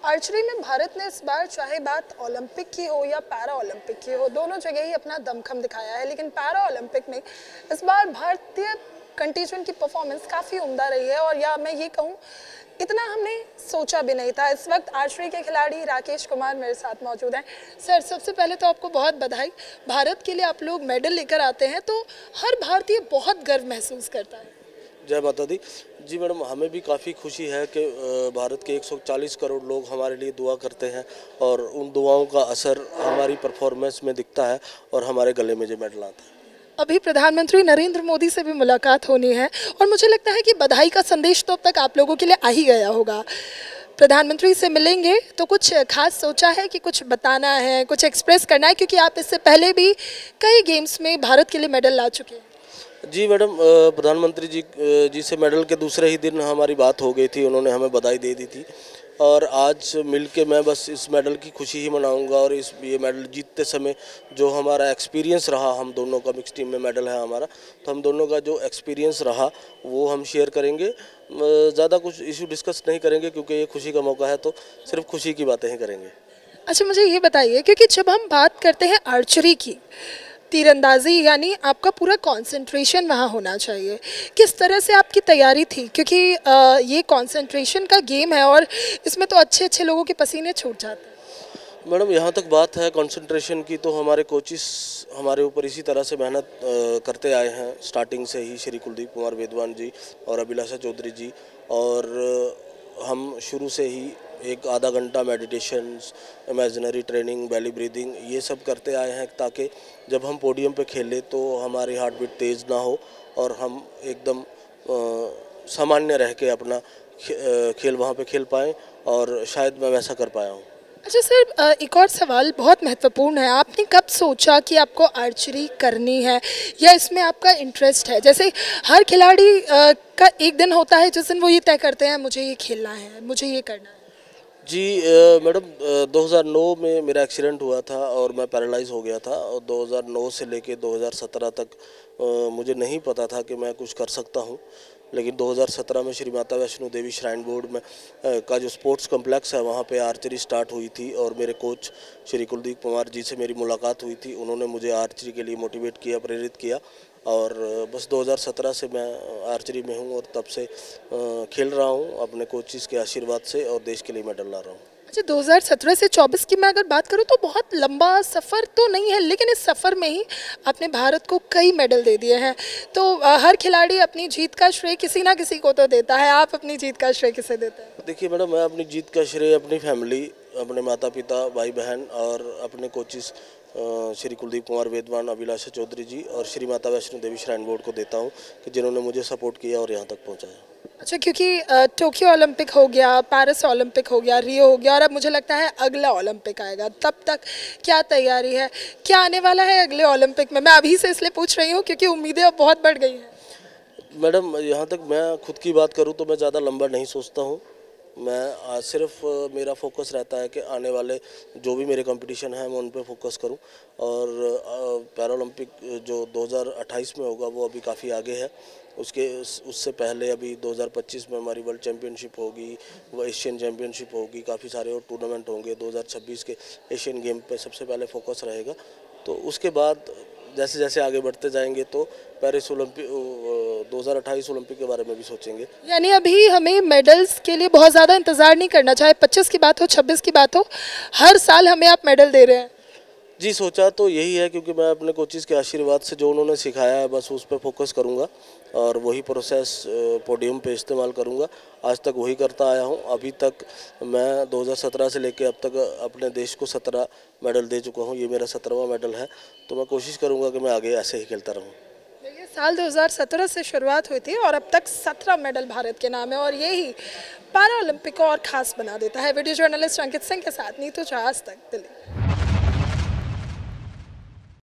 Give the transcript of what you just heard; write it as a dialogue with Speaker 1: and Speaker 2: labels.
Speaker 1: Archery में भारत ने इस बार चाहे बात ओलंपिक की हो या पैरा ओलंपिक की हो, दोनों जगह ही अपना दमखम दिखाया है। लेकिन पैरा ओलंपिक में इस बार भारतीय कंटीजेंट की परफॉर्मेंस काफ़ी उम्दा रही है और या मैं ये कहूँ इतना हमने सोचा भी नहीं था। इस वक्त आर्चरी के खिलाड़ी राकेश कुमार मेरे साथ मौजूद हैं। सर, सबसे पहले तो आपको बहुत बधाई। भारत के लिए आप लोग मेडल लेकर आते हैं तो हर भारतीय बहुत गर्व महसूस करता है।
Speaker 2: जय माता दी। जी मैडम, हमें भी काफ़ी खुशी है कि भारत के 140 करोड़ लोग हमारे लिए दुआ करते हैं और उन दुआओं का असर हमारी परफॉर्मेंस में दिखता है और हमारे गले में जो मेडल आता है।
Speaker 1: अभी प्रधानमंत्री नरेंद्र मोदी से भी मुलाकात होनी है और मुझे लगता है कि बधाई का संदेश तो अब तक आप लोगों के लिए आ ही गया होगा। प्रधानमंत्री से मिलेंगे तो कुछ खास सोचा है कि कुछ बताना है, कुछ एक्सप्रेस करना है, क्योंकि आप इससे पहले भी कई गेम्स में भारत के लिए मेडल ला चुके हैं।
Speaker 2: जी मैडम, प्रधानमंत्री जी से मेडल के दूसरे ही दिन हमारी बात हो गई थी, उन्होंने हमें बधाई दे दी थी और आज मिलके मैं बस इस मेडल की खुशी ही मनाऊंगा और ये मेडल जीतते समय जो हमारा एक्सपीरियंस रहा, हम दोनों का मिक्स टीम में मेडल है हमारा, तो हम दोनों का जो एक्सपीरियंस रहा वो हम शेयर करेंगे। ज़्यादा कुछ इशू डिस्कस नहीं करेंगे क्योंकि ये खुशी का मौका है, तो सिर्फ खुशी की बातें ही करेंगे।
Speaker 1: अच्छा, मुझे ये बताइए, क्योंकि जब हम बात करते हैं आर्चरी की, तीरंदाजी, यानी आपका पूरा कंसंट्रेशन वहाँ होना चाहिए। किस तरह से आपकी तैयारी थी, क्योंकि ये कंसंट्रेशन का गेम है और इसमें तो अच्छे अच्छे लोगों के पसीने छूट जाते हैं।
Speaker 2: मैडम, यहाँ तक बात है कंसंट्रेशन की, तो हमारे कोचिस हमारे ऊपर इसी तरह से मेहनत करते आए हैं स्टार्टिंग से ही, श्री कुलदीप कुमार वेदवान जी और अभिलाषा चौधरी जी, और हम शुरू से ही एक आधा घंटा meditations, imaginary training, belly breathing, ये सब करते आए हैं ताकि जब हम पोडियम पे खेलें तो हमारी हार्ट बीट तेज़ ना हो और हम एकदम सामान्य रह के अपना खेल वहाँ पे खेल पाएँ, और शायद मैं वैसा कर पाया हूँ।
Speaker 1: अच्छा सर, एक और सवाल बहुत महत्वपूर्ण है। आपने कब सोचा कि आपको आर्चरी करनी है या इसमें आपका इंटरेस्ट है? जैसे हर खिलाड़ी का एक दिन होता है जिस दिन वो ये तय करते हैं मुझे ये खेलना है, मुझे ये करना है।
Speaker 2: जी मैडम, 2009 में मेरा एक्सीडेंट हुआ था और मैं पैरालाइज हो गया था, और 2009 से लेके 2017 तक मुझे नहीं पता था कि मैं कुछ कर सकता हूँ। लेकिन 2017 में श्री माता वैष्णो देवी श्राइन बोर्ड में का जो स्पोर्ट्स कॉम्प्लेक्स है वहाँ पे आर्चरी स्टार्ट हुई थी और मेरे कोच श्री कुलदीप कुमार जी से मेरी मुलाकात हुई थी। उन्होंने मुझे आर्चरी के लिए मोटिवेट किया, प्रेरित किया, और बस 2017 से मैं आर्चरी में हूँ और तब से खेल रहा हूँ अपने कोचिज़ के आशीर्वाद से और देश के लिए मेडल ला रहा हूँ।
Speaker 1: अच्छा, 2017 से 24 की मैं अगर बात करूं तो बहुत लंबा सफ़र तो नहीं है, लेकिन इस सफ़र में ही आपने भारत को कई मेडल दे दिए हैं। तो हर खिलाड़ी अपनी जीत का श्रेय किसी ना किसी को तो देता है, आप अपनी जीत का श्रेय किसे देते हैं?
Speaker 2: देखिए मैडम, मैं अपनी जीत का श्रेय अपनी फैमिली, अपने माता पिता, भाई बहन और अपने कोचिज़ श्री कुलदीप कुमार वेदवान, अभिलाषा चौधरी जी और श्री माता वैष्णो देवी श्राइन बोर्ड को देता हूँ कि जिन्होंने मुझे सपोर्ट किया और यहाँ तक पहुँचाया।
Speaker 1: अच्छा, क्योंकि टोक्यो ओलंपिक हो गया, पेरिस ओलंपिक हो गया, रियो हो गया और अब मुझे लगता है अगला ओलंपिक आएगा, तब तक क्या तैयारी है, क्या आने वाला है अगले ओलंपिक में? मैं अभी से इसलिए पूछ रही हूँ क्योंकि उम्मीदें अब बहुत बढ़ गई हैं।
Speaker 2: मैडम, यहाँ तक मैं खुद की बात करूँ तो मैं ज़्यादा लंबा नहीं सोचता हूँ। मैं सिर्फ मेरा फोकस रहता है कि आने वाले जो भी मेरे कंपटीशन हैं मैं उन पे फोकस करूं, और पैरालंपिक जो 2028 में होगा वो अभी काफ़ी आगे है। उससे पहले अभी 2025 में हमारी वर्ल्ड चैम्पियनशिप होगी, वो एशियन चैम्पियनशिप होगी, काफ़ी सारे और टूर्नामेंट होंगे। 2026 के एशियन गेम पे सबसे पहले फोकस रहेगा, तो उसके बाद जैसे जैसे आगे बढ़ते जाएंगे तो पेरिस ओलंपिक 2028 ओलंपिक के बारे में भी सोचेंगे।
Speaker 1: यानी अभी हमें मेडल्स के लिए बहुत ज़्यादा इंतज़ार नहीं करना, चाहे 25 की बात हो, 26 की बात हो, हर साल हमें आप मेडल दे रहे हैं।
Speaker 2: जी, सोचा तो यही है क्योंकि मैं अपने कोचिज़ के आशीर्वाद से जो उन्होंने सिखाया है बस उस पर फोकस करूंगा और वही प्रोसेस पोडियम पे इस्तेमाल करूंगा। आज तक वही करता आया हूं। अभी तक मैं 2017 से लेकर अब तक अपने देश को 17 मेडल दे चुका हूं। ये मेरा 17वां मेडल है, तो मैं कोशिश करूंगा कि मैं आगे ऐसे ही खेलता रहूँ।
Speaker 1: देखिए, साल 2017 से शुरुआत हुई थी और अब तक 17 मेडल भारत के नाम है और यही पैरा ओलंपिक को और ख़ास बना देता है। वीडियो जर्नलिस्ट अंकित सिंह के साथ नीतू झा, आज तक, दिल्ली।